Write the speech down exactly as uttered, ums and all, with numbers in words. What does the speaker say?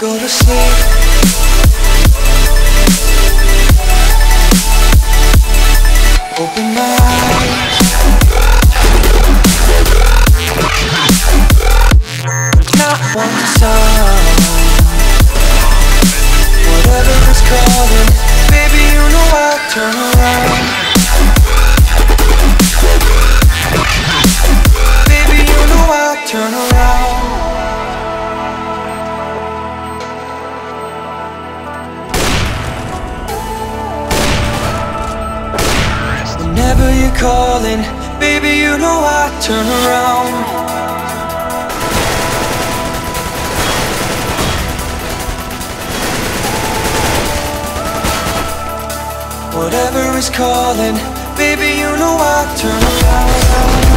go to sleep. Open my eyes, not one sound. Whatever is calling, baby, you know I'll turn around. Baby, you know I'll turn around. Whenever you're calling, baby, you know I'll turn around. Whatever is calling, baby, you know I'll turn around.